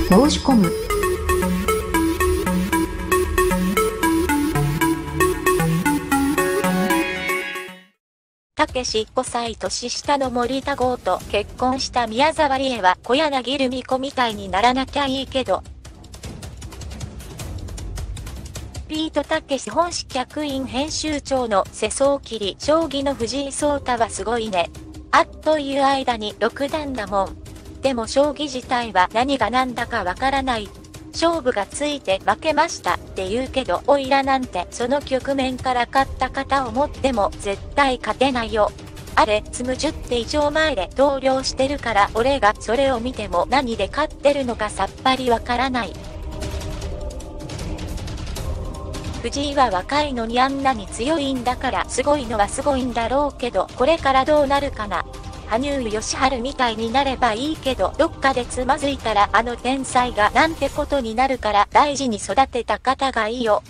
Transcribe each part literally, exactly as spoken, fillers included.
申し込む。 たけしごさい年下の森田剛と結婚した宮沢りえは小柳ルミ子みたいにならなきゃいいけど。ビートたけし本誌客員編集長の世相切り将棋の藤井聡太はすごいね。あっという間に六段だもん。でも将棋自体は何が何だかわからない。勝負がついて負けましたって言うけど、オイラなんてその局面から勝った方を持っても絶対勝てないよ。あれ、詰むじゅって以上前で投了してるから、俺がそれを見ても何で勝ってるのかさっぱりわからない。藤井は若いのにあんなに強いんだから、すごいのはすごいんだろうけど、これからどうなるかな。羽生善治みたいになればいいけど、どっかでつまずいたらあの天才がなんてことになるから大事に育てた方がいいよ。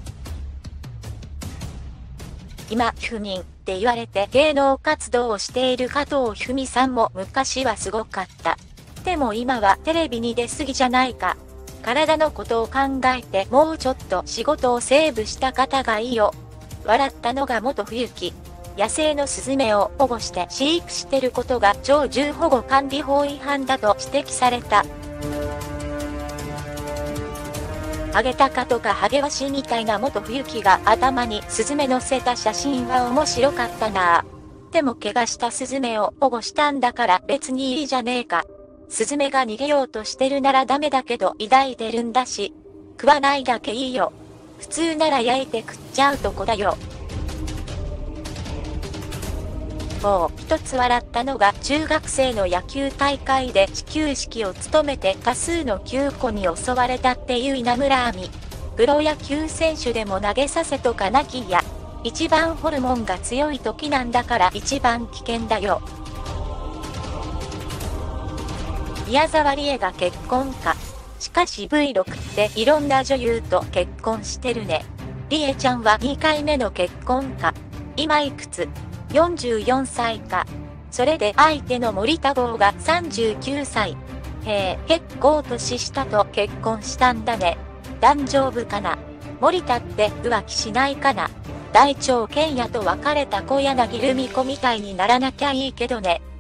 今、不妊って言われて芸能活動をしている加藤文美さんも昔はすごかった。でも今はテレビに出過ぎじゃないか。体のことを考えてもうちょっと仕事をセーブした方がいいよ。笑ったのが元冬木。野生のスズメを保護して飼育してることが鳥獣保護管理法違反だと指摘された。ハゲタカとかハゲワシみたいな元冬木が頭にスズメ乗せた写真は面白かったなぁ。でも怪我したスズメを保護したんだから別にいいじゃねえか。スズメが逃げようとしてるならダメだけど抱いてるんだし。食わないだけいいよ。普通なら焼いて食っちゃうとこだよ。もう一つ笑ったのが中学生の野球大会で始球式を務めて多数の球児に襲われたっていう稲村亜美。プロ野球選手でも投げさせとかなきや。一番ホルモンが強い時なんだから一番危険だよ。宮沢りえが結婚か。しかし ブイろく っていろんな女優と結婚してるね。りえちゃんはにかいめの結婚か。今いくつ？よんじゅうよんさいか。それで相手の森田剛がさんじゅうきゅうさい。へえ、結構年下と結婚したんだね。大丈夫かな。森田って浮気しないかな。大腸健也と別れた小柳ルミ子みたいにならなきゃいいけどね。